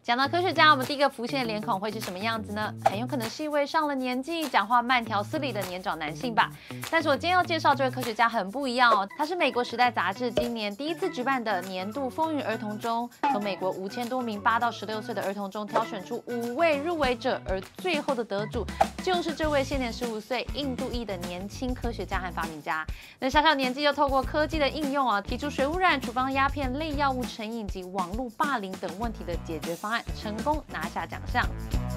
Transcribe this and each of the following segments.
讲到科学家，我们第一个浮现的脸孔会是什么样子呢？很有可能是一位上了年纪、讲话慢条斯理的年长男性吧。但是我今天要介绍这位科学家很不一样哦，他是美国《时代》杂志今年第一次举办的年度风云儿童中，从美国5000多名8到16岁的儿童中挑选出5位入围者，而最后的得主就是这位现年15岁印度裔的年轻科学家和发明家。那小小年纪就透过科技的应用啊，提出水污染、处方鸦片、类药物成瘾及网络霸凌等问题的解决方案，成功拿下奖项。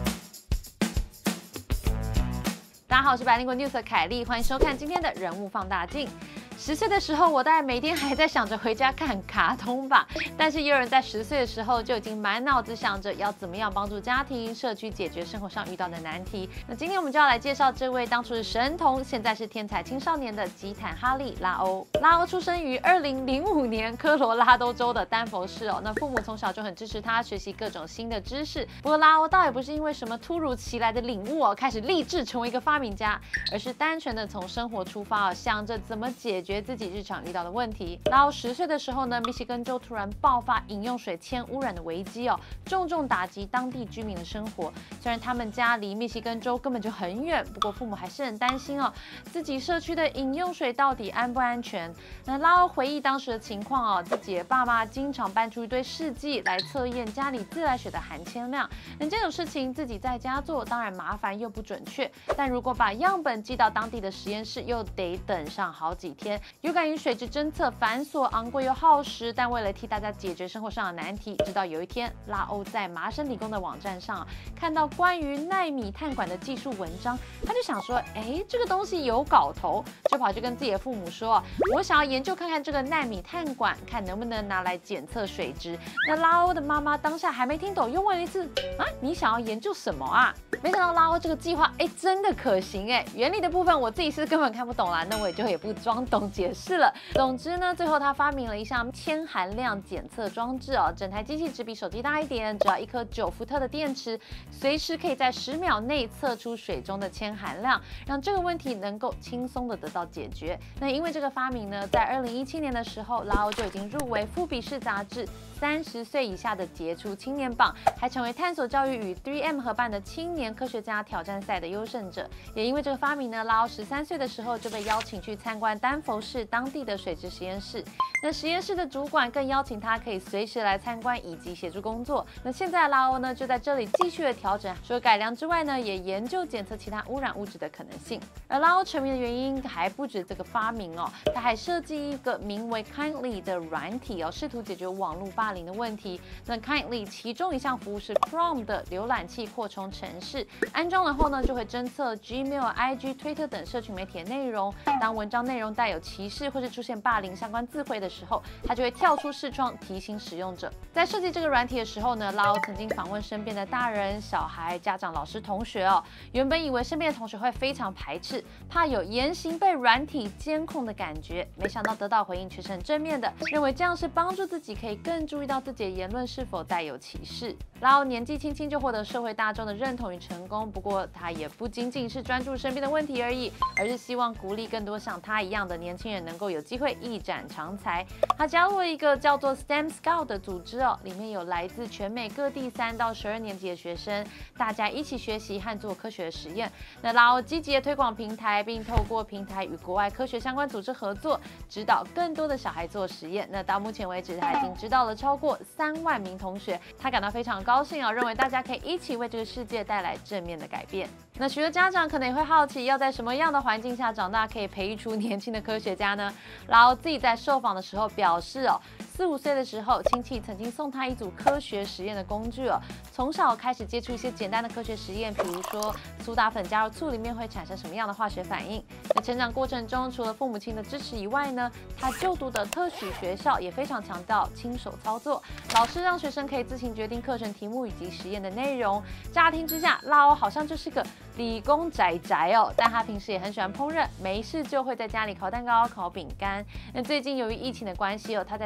大家好，我是百灵果 News 的凯莉，欢迎收看今天的人物放大镜。10岁的时候，我大概每天还在想着回家看卡通吧，但是也有人在10岁的时候就已经满脑子想着要怎么样帮助家庭、社区解决生活上遇到的难题。那今天我们就要来介绍这位当初是神童，现在是天才青少年的吉坦哈利·拉欧。拉欧出生于2005年科罗拉多州的丹佛市哦。那父母从小就很支持他学习各种新的知识。不过拉欧倒也不是因为什么突如其来的领悟哦，开始立志成为一个发明家，而是单纯的从生活出发哦，想着怎么解决自己日常遇到的问题。拉欧10岁的时候呢，密西根州突然爆发饮用水铅污染的危机哦，重重打击当地居民的生活。虽然他们家离密西根州根本就很远，不过父母还是很担心哦，自己社区的饮用水到底安不安全？那拉欧回忆当时的情况哦，自己的爸妈经常搬出一堆试剂来测验家里自来水的含铅量。那这种事情自己在家做，当然麻烦又不准确，但如果把样本寄到当地的实验室，又得等上好几天。有感于水质侦测繁琐、昂贵又耗时，但为了替大家解决生活上的难题，直到有一天，拉欧在麻省理工的网站上看到关于奈米碳管的技术文章，他就想说，这个东西有搞头，就跑去跟自己的父母说，我想要研究看看这个奈米碳管，看能不能拿来检测水质。那拉欧的妈妈当下还没听懂，又问了一次，你想要研究什么啊？没想到拉欧这个计划，真的可行原理的部分我自己是根本看不懂啦，那我也不装懂解释了。总之呢，最后他发明了一项铅含量检测装置哦，整台机器只比手机大一点，只要一颗9伏特的电池，随时可以在10秒内测出水中的铅含量，让这个问题能够轻松的得到解决。那因为这个发明呢，在2017年的时候，拉欧就已经入围富比士杂志30岁以下的杰出青年榜，还成为探索教育与 3M 合办的青年科学家挑战赛的优胜者。也因为这个发明呢，拉欧13岁的时候就被邀请去参观丹佛市当地的水质实验室。那实验室的主管更邀请他可以随时来参观以及协助工作。那现在拉欧呢就在这里继续的调整，除了改良之外呢，也研究检测其他污染物质的可能性。而拉欧成名的原因还不止这个发明哦，他还设计一个名为 Kindly 的软体哦，试图解决网络霸凌的问题。那 Kindly 其中一项服务是 Chrome 的浏览器扩充程式，安装了后呢，就会侦测 Gmail、IG、推特等社群媒体的内容。当文章内容带有歧视或是出现霸凌相关字汇的时候，它就会跳出视窗提醒使用者。在设计这个软体的时候呢，拉欧曾经访问身边的大人、小孩、家长、老师、同学哦。原本以为身边的同学会非常排斥，怕有言行被软体监控的感觉，没想到得到回应却是很正面的，认为这样是帮助自己可以更注意到自己的言论是否带有歧视。拉欧年纪轻轻就获得社会大众的认同与成功，不过他也不仅仅是专注身边的问题而已，而是希望鼓励更多像他一样的年轻人能够有机会一展长才。他加入了一个叫做 STEM Scout 的组织哦，里面有来自全美各地3到12年级的学生，大家一起学习和做科学的实验。那拉欧积极的推广平台，并透过平台与国外科学相关组织合作，指导更多的小孩做实验。那到目前为止，他已经指导了超过3万名同学，他感到非常高兴哦，认为大家可以一起为这个世界带来正面的改变。那许多家长可能也会好奇，要在什么样的环境下长大，可以培育出年轻的科学家呢？拉欧自己在受访的时候表示哦，4、5岁的时候，亲戚曾经送他一组科学实验的工具哦，从小开始接触一些简单的科学实验，比如说苏打粉加入醋里面会产生什么样的化学反应。在成长过程中，除了父母亲的支持以外呢，他就读的特许学校也非常强调亲手操作，老师让学生可以自行决定课程题目以及实验的内容。乍听之下，拉欧好像就是个理工宅宅哦，但他平时也很喜欢烹饪，没事就会在家里烤蛋糕、烤饼干。那最近由于疫情的关系哦，他在家里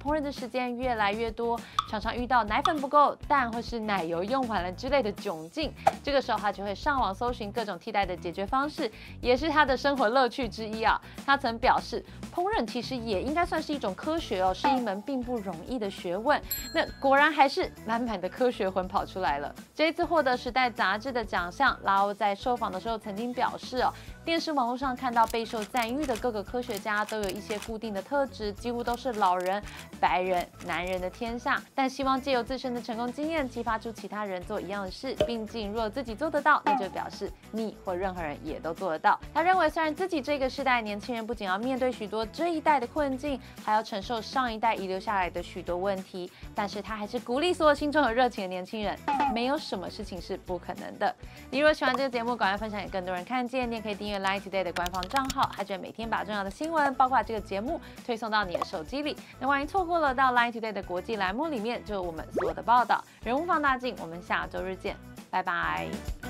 烹饪的时间越来越多，常常遇到奶粉不够、蛋或是奶油用完了之类的窘境。这个时候他就会上网搜寻各种替代的解决方式，也是他的生活乐趣之一啊。他曾表示，烹饪其实也应该算是一种科学哦，是一门并不容易的学问。那果然还是满满的科学魂跑出来了。这一次获得《时代》杂志的奖项，拉欧在受访的时候曾经表示哦，电视网络上看到备受赞誉的各个科学家都有一些固定的特质，几乎都是老人、白人、男人的天下。但希望借由自身的成功经验，激发出其他人做一样的事，并且若自己做得到，那就表示你或任何人也都做得到。他认为，虽然自己这个世代年轻人不仅要面对许多这一代的困境，还要承受上一代遗留下来的许多问题，但是他还是鼓励所有心中有热情的年轻人，没有什么事情是不可能的。你如果喜欢这个节目，赶快分享给更多人看见。你也可以订阅 Line Today 的官方账号，还就会每天把重要的新闻，包括这个节目推送到你的手机里。那万一错过了，到 Line Today 的国际栏目里面就有我们所有的报道。人物放大镜，我们下周日见，拜拜。